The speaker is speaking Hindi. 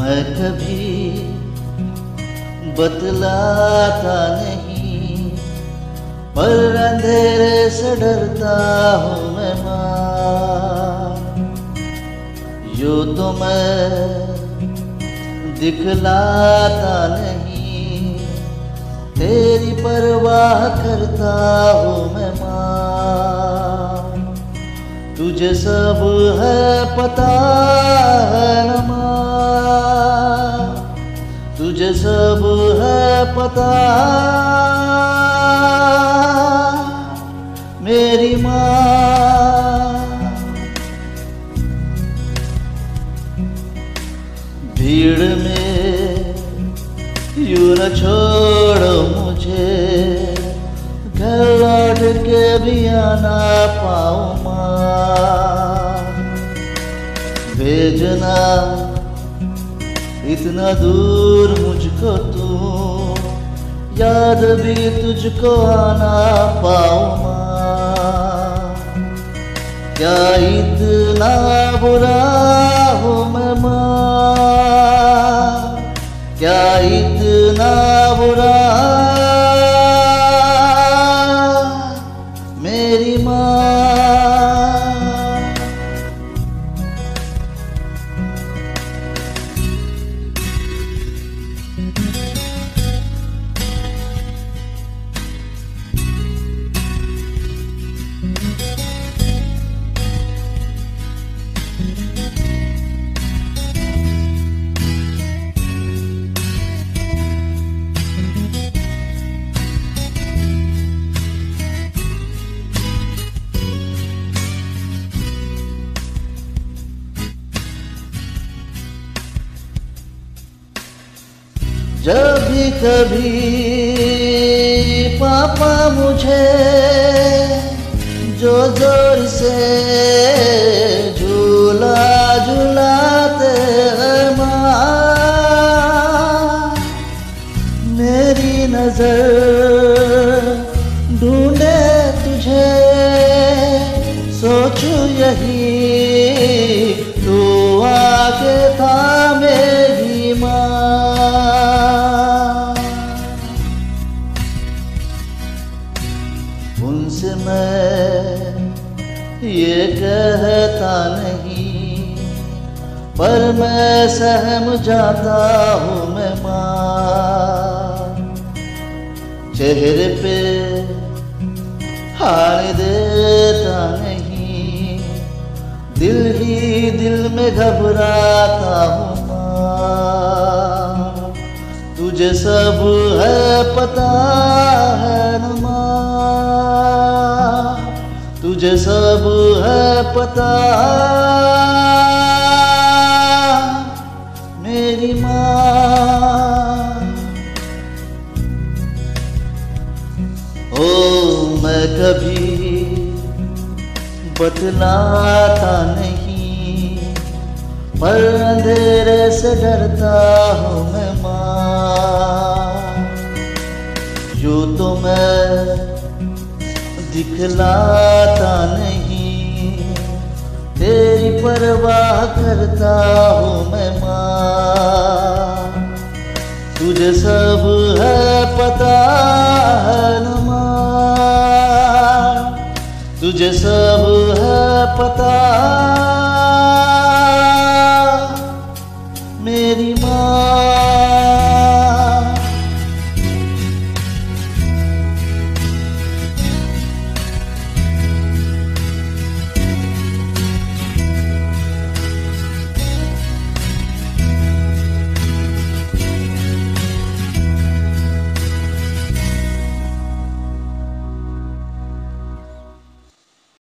मैं कभी बतलाता नहीं, पर अंधेरे से डरता हूँ मैं माँ। यूँ तो मैं दिखलाता नहीं, तेरी परवाह करता हूँ मैं माँ। तुझे सब है पता है न माँ, तुझे सब है पता मेरी माँ। भीड़ में यूं न छोड़ो मुझे, घर लौट के भी आना पाऊँ माँ। भेजना इतना दूर मुझको तू, याद भी तुझको आना पाऊँ माँ। क्या इतना बुरा हूँ मैं माँ, क्या इतना बुरा मेरी माँ। जब भी कभी पापा मुझे जो जोर से झूला झूलाते हैं माँ, मेरी नजर ढूंढे तुझे, सोचूं यही तू आके था मेरी माँ। उनसे मैं ये कहता नहीं, पर मैं सहम जाता हूँ मैं माँ। चेहरे पे हार देता नहीं, दिल ही दिल में घबराता हूँ माँ। तुझे सब है पता है न माँ, तुझे सब है पता मेरी माँ। ओ मैं कभी बतलाता नहीं, पर अंधेरे से डरता हूँ मैं माँ। यूँ तो मैं दिखलाता नहीं, तेरी परवाह करता हूँ मैं माँ। तुझे सब है पता है न माँ, तुझे सब है पता